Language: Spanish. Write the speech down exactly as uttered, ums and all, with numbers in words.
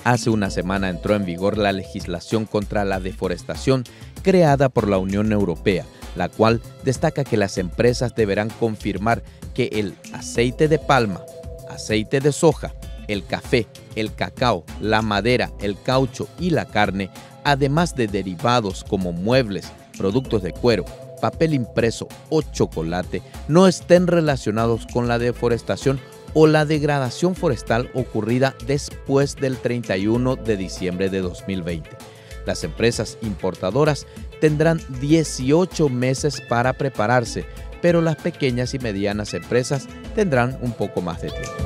Hace una semana entró en vigor la legislación contra la deforestación creada por la Unión Europea, la cual destaca que las empresas deberán confirmar que el aceite de palma, aceite de soja, el café, el cacao, la madera, el caucho y la carne, además de derivados como muebles, productos de cuero, papel impreso o chocolate, no estén relacionados con la deforestación o la degradación forestal ocurrida después del treinta y uno de diciembre de dos mil veinte. Las empresas importadoras tendrán dieciocho meses para prepararse, pero las pequeñas y medianas empresas tendrán un poco más de tiempo.